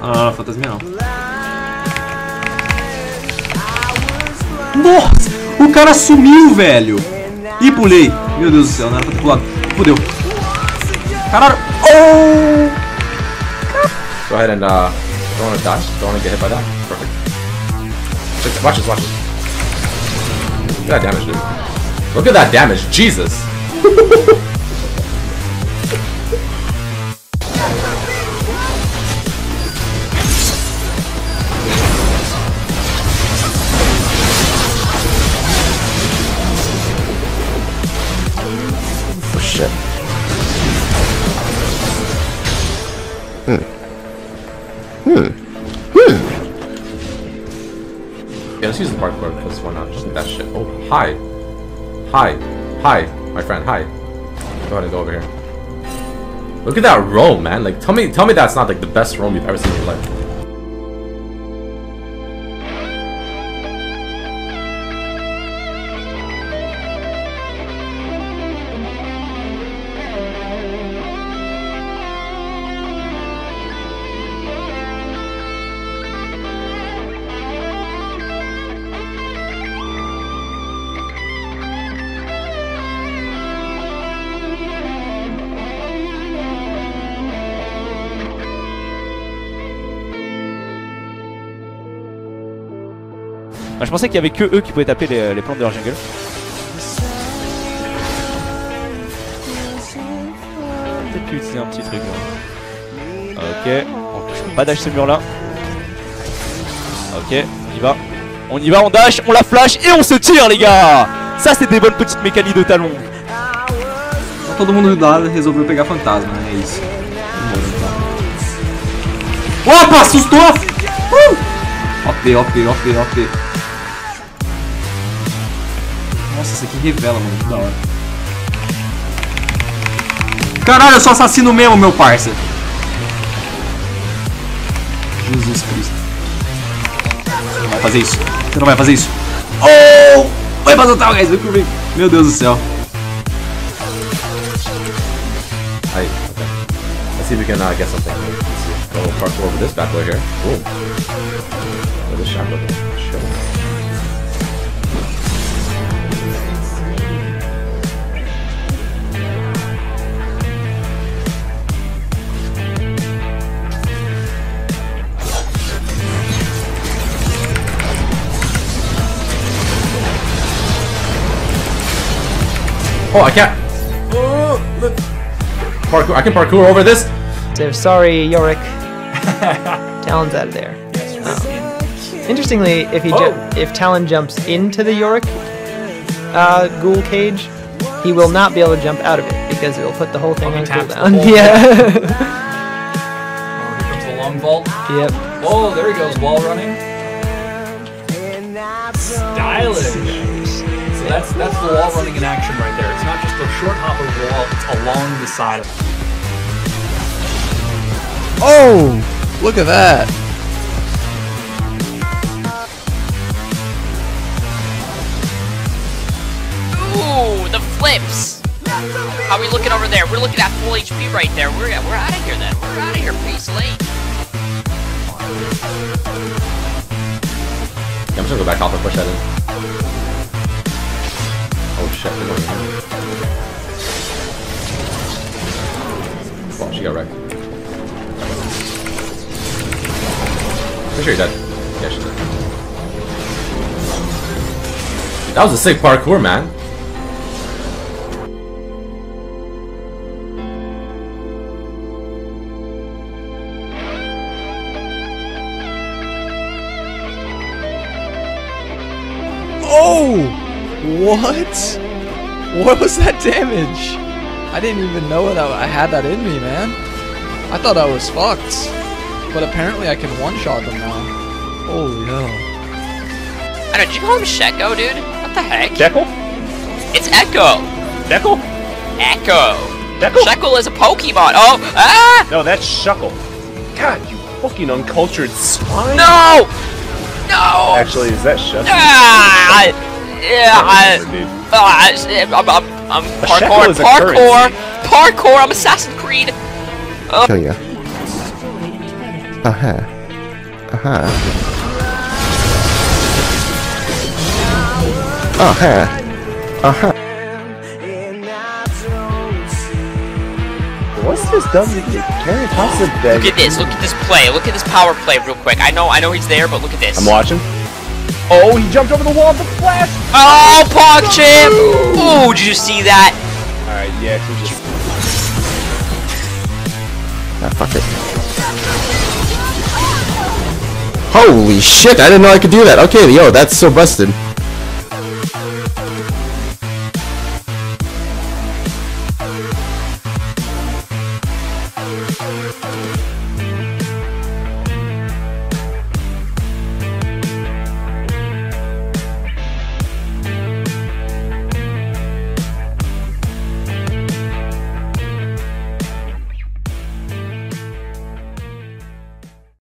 Ah, fantasminha não. Nossa! O cara sumiu, velho! Ih, pulei! Meu Deus do céu, não era pra ter pulado. Fudeu. Caralho! Oh! Go ahead and don't wanna die. Don't wanna get hit by that. Perfect. Watch this, watch this. Look at that damage, dude. Look at that damage, Jesus! Oh shit. Yeah, let's use the parkour because why not? Just like that shit. Oh, hi. Hi. Hi, my friend, hi. Go ahead and go over here. Look at that roam, man. Like, tell me that's not like the best roam you've ever seen in your life. Bah, je pensais qu'il y avait que eux qui pouvaient taper les plantes de leur jungle. Peut-être pu utiliser un petit truc là. Ok, je peux pas dash ce mur là. Ok, on y va. On y va, on dash, on la flash et on se tire les gars. Ça c'est des bonnes petites mécaniques de talon. Todo mundo lá resolveu pegar fantasma, né? É isso. Opa, assustou! OP, OP, OP, OP. Nossa, isso aqui revela, mano, que da hora. Caralho, eu sou assassino mesmo, meu parça. Jesus Cristo. Você não vai fazer isso. Você não vai fazer isso. Oh! Vai fazer o tal, guys. Meu Deus do céu. Aí, okay. Let's see if we can get something. Let's see. Go parkour over this bad boy here. Boom. Look at this shot. Look at this. Oh, I can't. Oh, parkour. I can parkour over this. So sorry, Yorick. Talon's out of there. Interestingly, if Talon jumps into the Yorick ghoul cage, he will not be able to jump out of it because it will put the whole thing on cooldown. Yeah. Oh, here comes the long vault. Yep. Oh, there he goes, wall running. Stylish. So that's the wall running in action right there. It's not just a short hop over the wall, it's along the side of it. Oh! Look at that! Ooh, the flips! How are we looking over there? We're looking at full HP right there. We're out of here then. We're out of here pretty late. Yeah, I'm just gonna go back off and push that in. Oh shit, they're going in. Well, she got wrecked. Pretty sure you're dead. Yeah, she's dead. That was a sick parkour, man. Oh! What? What was that damage? I didn't even know that I had that in me, man. I thought I was fucked. But apparently I can one-shot them now. Holy hell. I know, did you call him Sheko, dude? What the heck? Jekyll? It's Echo! Jekyll? Echo! Jekyll? Shekel is a Pokemon! Oh! Ah! No, that's Shuckle. God, you fucking uncultured swine. No! No! Actually, is that Shuckle? Ah! Yeah, I'm parkour! I'm Assassin's Creed! Kill ya. Oh, huh. What's this dumb carrying constant dead? Look at this. Look at this play. Look at this power play real quick. I know he's there, but look at this. I'm watching. Oh, he jumped over the wall with the flash! Oh, PogChamp! Ooh, did you see that? Alright, yeah, he just... Ah, fuck it. Holy shit, I didn't know I could do that. Okay, yo, that's so busted.